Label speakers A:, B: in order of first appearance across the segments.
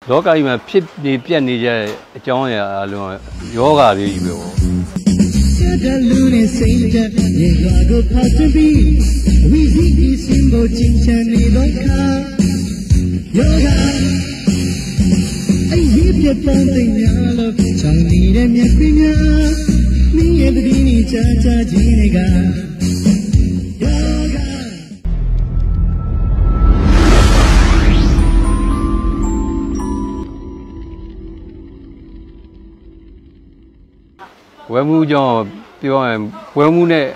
A: လောကကြီးမှာဖြစ်နေပြတ်နေကြတဲ့အကြောင်းအရာအလုံးယောဂတွေကြီးပဲပေါ့တဲ့လူနဲ့စိတ်ကြရေရွာကိုဖောက်ထွင်းပြီးဝိဇိဒီစင်ကိုချင်းချန်နေတော့ခါယောဂအဲ့ဒီပြတ်တဲ့ညာလို့ချောင်းနေတဲ့မြတ်ပြင်းများမင်းရဲ့တတိနေချာချာကြီးတွေကဝဲမှုကြောင့်ပြောရင်ဝဲမှုနဲ့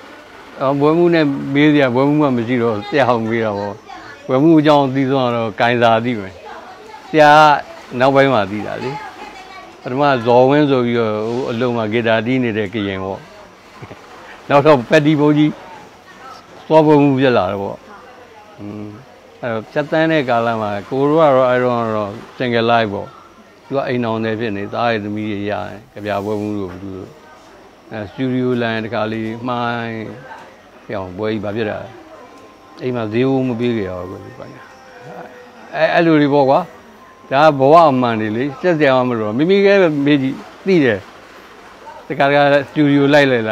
A: မေးစရာဝဲမှုမှမရှိတော့ဆရာအောင်မေးတာပေါ့ဝဲမှုကြောင့်သိဆုံးတော့ဂိုင်းစာသိမယ်ဆရာနောက်ပိုင်းမှာသိတာလေပထမဇော်ဝင်းဆိုပြီးတော့အလုံးမှာဂီတာတီးနေတဲ့ကရင်ပေါ့နောက်တော့ပက်တီဘုံကြီးစောဘုံမှုပြက်လာတော့ပေါ့အဲတော့စက်တန်းတဲ့ကာလမှာကိုတို့ကတော့အဲတော့ single life ပေါ့သူကအိမ်အောင်နေဖြစ်နေသားရဲ့သမီးတွေရတယ်ကြပြပွဲမှုတို့ဘူးတို့စတူဒီယိုလိုင်းတခါလေးမှိုင်းပြောင်းပွဲကြီးဘာဖြစ်တာအိမ်မှာဈေးဦးမပေးကြရဘူးကွာအဲ့လိုတွေပေါ့ကွာဒါဘဝအမှန်တွေလေစက်စရာမလို့မိမိကမေးကြည့်သိတယ်တခါစတူဒီယိုလိုက်လာ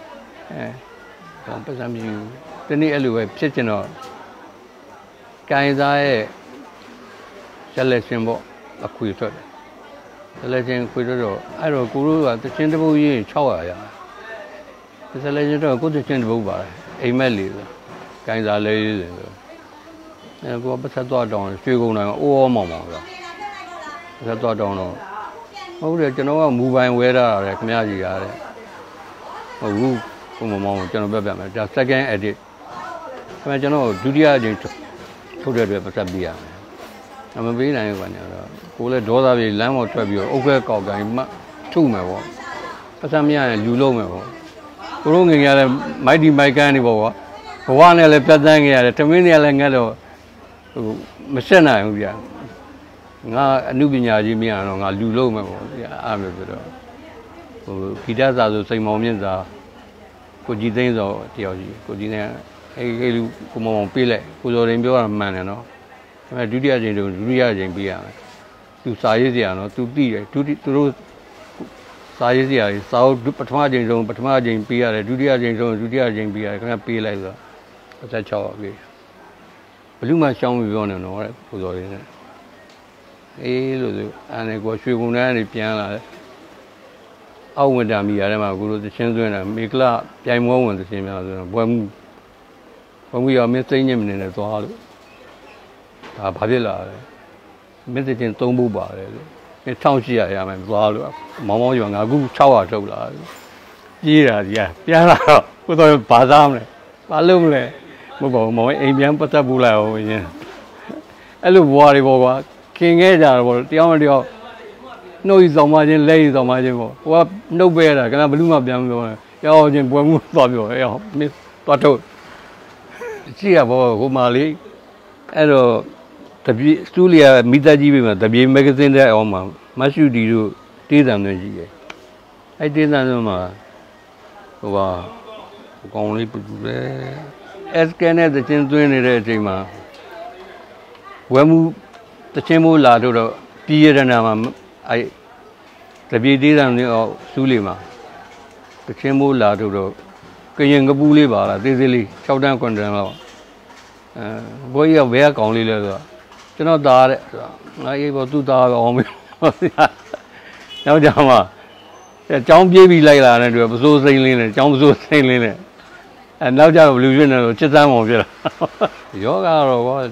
A: ပတ်စံမြူတနေ့အဲ့လိုပဲဖြစ်ချင်တော့ကိုင်းစားရဲ့ဆက်လက်ရှင်ပေါ့အခွေထွက်တယ်ဆက်လက်ချင်းခွေတော့အဲ့တော့ကိုတို့ကတချင်းတစ်ပုတ်ကြီး600ရဆက်လက်ချင်းတော့ကိုတချင်းတစ်ပုတ်ပါတယ်အိမ်မက်လေးဆိုကိုင်းစားလေးဆိုအဲ့ကိုပတ်သက်တော့တောင်းရွှေကုန်းတိုင်းအိုးမောင်ဆိုပတ်သက်တော့တောင်းတော့ဟုတ်တယ်ကျွန်တော်ကမူပိုင်ဝဲထားတာခင်ဗျားကြီးရတယ်ဟုတ်ဘူးကိုမောင်ကျွန်တော်ပြမယ်ဒါ second edit ခင်ဗျာကျွန်တော်ဒုတိယအကြိမ်ထုတ်တဲ့အတွက်ပတ်သက်ပြရမယ်မပေးနိုင်ဘူးကွာတော့ကိုလည်းဒေါသပြေလမ်းပေါ်ထွက်ပြီးတော့အုတ်ခဲကောက်ကိုင်းမှထုမယ်ပေါ့ပတ်စံမရရင်လူလုံးမယ်ပေါ့ကိုတို့ငငယ်လည်းမိုက်ဒီမိုက်ကန်နေပေါ့ကွာဘဝနဲ့လည်းပြတ်တန်းခဲ့ရတယ်တမင်းတွေလည်းငတ်တော့ဟိုမဆက်နိုင်ဘူးဗျာငါအမှုပညာကြီးမရတော့ငါလူလုံးမယ်ပေါ့ဗျာအားမျိုးဆိုတော့ဟိုဂီတစာဆိုစိန်မောင်မြင့်စာကိုကြည်သိန်းဆိုတယောက်ကြီးကိုကြည်သိန်းအဲ့လူကိုမောင်ပေးလိုက်ကိုစော်ရင်ပြောတာမှန်တယ်နော်အဲ့ဒုတိယအချိန်ပေးရမယ်သူစာရေးစရာနော်သူသိတယ်သူတို့စာရေးစရာကြီးစာအုပ်ပထမအချိန်ဆုံးပေးရတယ်ဒုတိယအချိန်ဆုံးဒုတိယအချိန်ပေးရတယ်ခင်ဗျပေးလိုက်ဆိုတော့16ပေးဘလူးမှရှောင်းပြီးပြောနေတော့ကိုစော်ရင်းနဲ့အေးလို့ဆိုအဲ့ဒါကိုရွှေကုန်တန်းကနေပြန်လာတယ်အောက်ဝင်တာမိရတယ်မှာကိုတို့သချင်းသွင်းတာမေကလပြိုင်ပွဲဝင်သချင်းများဆိုတော့ဘွယ်မှုရောမင်းစိမ့်ညစ်မနေနဲ့သွားလို့ဒါဘာဖြစ်လာလဲမင်းတင်3ဘူးပါတယ်လို့1800ရမယ်သွားလို့မောင်းရွာငါခု600ထုတ်လာပြေးတာကြီးပြန်လာတော့ကိုတော့ဘာသားမလဲဘာလုပ်မလဲမဟုတ်ပါဘူးမောင်းအိမ်ပြန်ပတ်သက်ဘူးလိုက်အောင်ရင်အဲ့လိုဘွားတွေပေါ့ကွာခင်ခဲ့ကြတော့ပေါ့တယောက်နှုတ်ရီဆောင်မချင်းလက်ရီဆောင်မချင်းပေါ့ဟိုကနှုတ်ပဲတာကနဘလူးမှပြန်ပြောတယ်ရောချင်းပွဲမှုသွားပြောရောမင်းသွားထုတ်ကြည့်ရပေါ့ဟိုမှာလေအဲ့တော့တပြေစတူလီယာမိသားကြီးပဲမှာတပြေမဂ္ဂဇင်းတဲ့အောင်မှာမရှူတီတို့တေးသံတွေကြီးတယ်အဲ့တေးသံတွေမှာဟိုကကောင်းလေးပူပူလေအစကန်နဲ့တချင်းသွင်းနေတဲ့အချိန်မှာဝဲမှုတချင်းမိုးလာတော့ပြည်ရတနာမှာအဲ့တပြေတေးသံတွေအောင်စူးလီမှာတချင်းမိုးလာတော့ကရင်ကပူးလေးပါလားသေးသေးလေး6တန်း9တန်းလောက်ဘိုးကြီးကဘယ်ကကောင်းလေးလဲဆိုတော့ကျွန်တော်သားတဲ့ဆိုတော့ငါအေးပေါ်သူ့သားအောင်ပြီနောက်ကြမှာအကြောင်းပြေးပြီးလိုက်လာတဲ့တူပစိုးစိမ့်လင်းနဲ့အကြောင်းပစိုးစိမ့်လင်းနဲ့နောက်ကြတော့ဘလူးဖြစ်နေတော့ချစ်စမ်းမောင်ဖြစ်လာယောဂကတော့ဒါ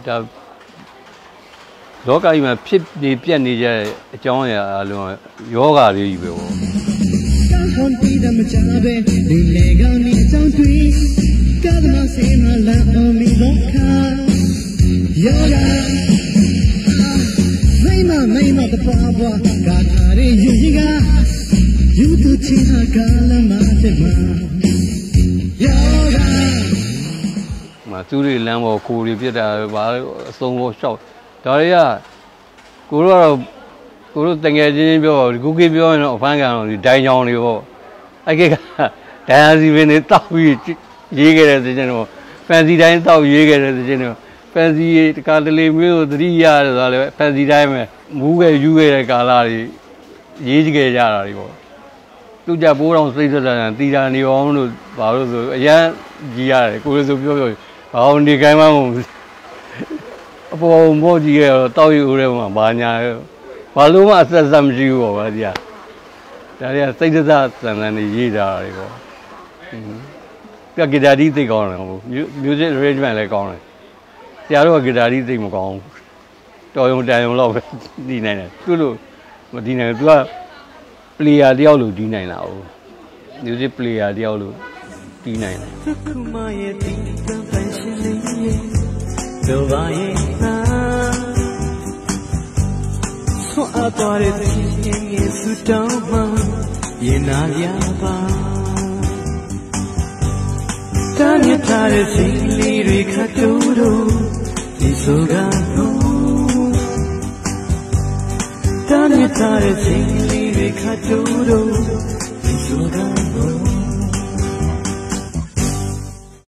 A: လောကကြီးမှာဖြစ်နေပြတ်နေကြတဲ့အကြောင်းအရာအလုံးယောဂတွေကြီးပဲပေါ့ခွန်တီးတဲ့မချပဲဒီလေကနေအကြောင်းတွေ့ကဒမစေမလာအောင်မီတော့ခါယောဂမိမတပွားပွားကာထာရီယူကြီးကယူသူချင်းဟာကလမတဲ့မှာယောဂမသူတွေလမ်းပေါ်ကိုတွေပြစ်တာဘာအစုံပေါ်ရှောက်ဒါတွေကကိုတို့တငယ်ချင်းပြောခုခေတ်ပြောရင်တော့အဖမ်းကန်တော့ဒီဒိုင်ချောင်းတွေပေါ့အဲ့ကဒိုင်ယာစီပင်တွေတောက်ပြီးရေးခဲ့တဲ့သချင်းတော့ဖန်စီတိုင်းတောက်ရေးခဲ့တဲ့သချင်းတော့ fancy Cataly Mill, 3 years, fancy time, move you a gallery, Yig Yari. Tu Japo on Switzerland, Tira Nion, Paolo, Yan, Gia, Kuzo, on the Gamma. For more year, Toyu, Banya, Paloma says some Jew over there. There are things that and the Yida. Gidadi take on music arrangement like on it. The other Gidadi take on. Toyo Diamond Love, D9. Tulu, Medina, play a dialo D9 now. Music play a dialo D9. So I thought it's Tanya tare singli rekaturo isogano Tanya tare singli rekaturo isogano